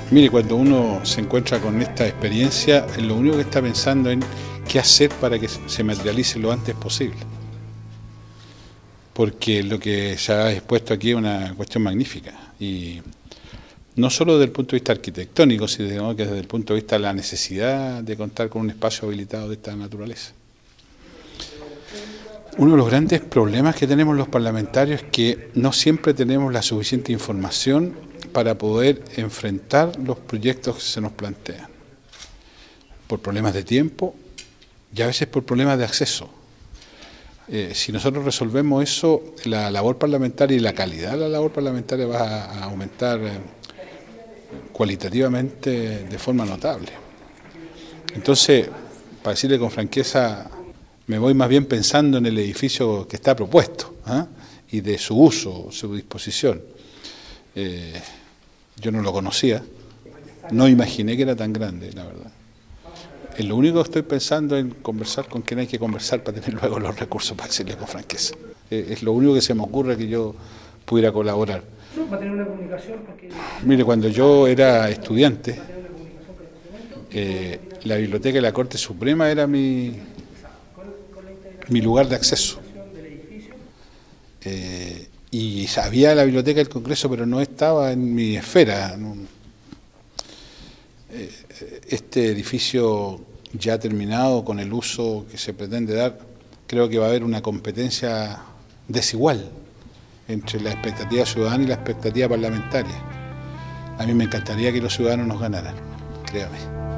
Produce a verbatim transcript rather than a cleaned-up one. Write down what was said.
Mire, cuando uno se encuentra con esta experiencia, lo único que está pensando en qué hacer para que se materialice lo antes posible. Porque lo que se ha expuesto aquí es una cuestión magnífica. Y no solo desde el punto de vista arquitectónico, sino que desde el punto de vista de la necesidad de contar con un espacio habilitado de esta naturaleza. Uno de los grandes problemas que tenemos los parlamentarios es que no siempre tenemos la suficiente información para poder enfrentar los proyectos que se nos plantean, por problemas de tiempo y a veces por problemas de acceso. Eh, si nosotros resolvemos eso, la labor parlamentaria y la calidad de la labor parlamentaria va a aumentar eh, cualitativamente de forma notable. Entonces, para decirle con franqueza, me voy más bien pensando en el edificio que está propuesto, ¿eh? y de su uso, su disposición. Eh, yo no lo conocía, no imaginé que era tan grande, la verdad. Es lo único que estoy pensando en conversar con quien hay que conversar para tener luego los recursos, para decirle con franqueza. Eh, es lo único que se me ocurre que yo pudiera colaborar. ¿Va a tener una comunicación? Porque... Mire, cuando yo era estudiante, eh, la Biblioteca de la Corte Suprema era mi, mi lugar de acceso. Eh, y había la Biblioteca del Congreso, pero no estaba en mi esfera. No. Eh, este edificio ya terminado, con el uso que se pretende dar, creo que va a haber una competencia desigual entre la expectativa ciudadana y la expectativa parlamentaria. A mí me encantaría que los ciudadanos nos ganaran, créame.